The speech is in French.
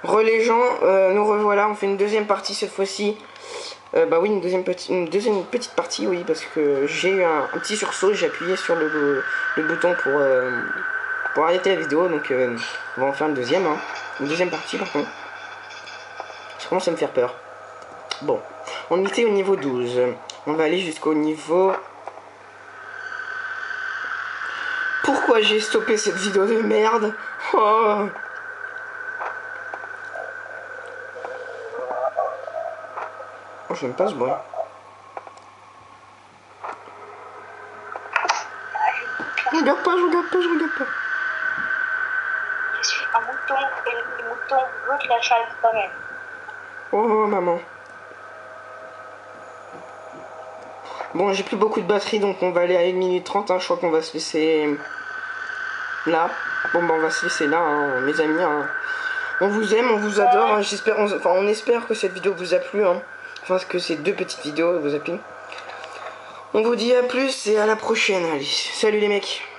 Les gens, nous revoilà, on fait une deuxième partie cette fois-ci. Bah oui, une deuxième petite partie, oui, parce que j'ai eu un petit sursaut, j'ai appuyé sur le bouton pour arrêter la vidéo, donc on va en faire une deuxième, hein. Une deuxième partie par contre. Ça commence à me faire peur. Bon, on était au niveau 12, on va aller jusqu'au niveau... Pourquoi j'ai stoppé cette vidéo de merde? Oh. Oh, j'aime pas ce bruit. Je regarde pas. Je suis un mouton et les moutons veulent la chasse quand même. Oh maman. Bon, j'ai plus beaucoup de batterie, donc on va aller à 1 minute 30, hein. Je crois qu'on va se laisser là. Bon, bah on va se laisser là, hein, mes amis, hein. On vous aime, on vous adore, hein. On espère que cette vidéo vous a plu, hein. Enfin, que ces deux petites vidéos vous a plu. On vous dit à plus et à la prochaine. Allez, salut les mecs.